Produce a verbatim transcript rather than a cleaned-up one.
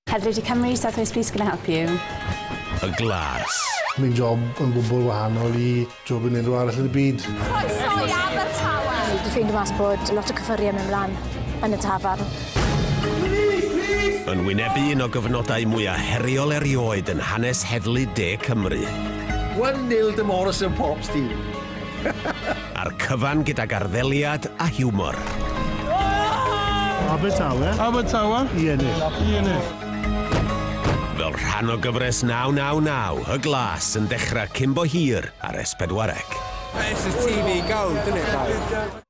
Heather, di Cymru, South West Police, can I help you? Y Glas. Mae'n job yn gwbl wahanol i job yn unrhyw arall yn y byd. Croeso i Abertawe! Dwi'n ffeindio mas bod lot o cyffuriau mewn mlaen yn y tafarn. Yn wynebu un o gyfnodau mwyaf heriol erioed yn hanes heddlu de Cymru. one nil to Morrison Pops team. A'r cyfan gyda garddeliad a hiwmor. Abertawe. Abertawe. I ennill. I ennill. Fel rhan o gyfres naw naw naw, y Glas yn dechrau cyn bo hir ar S four C. It's a T V gold, isn't it, though?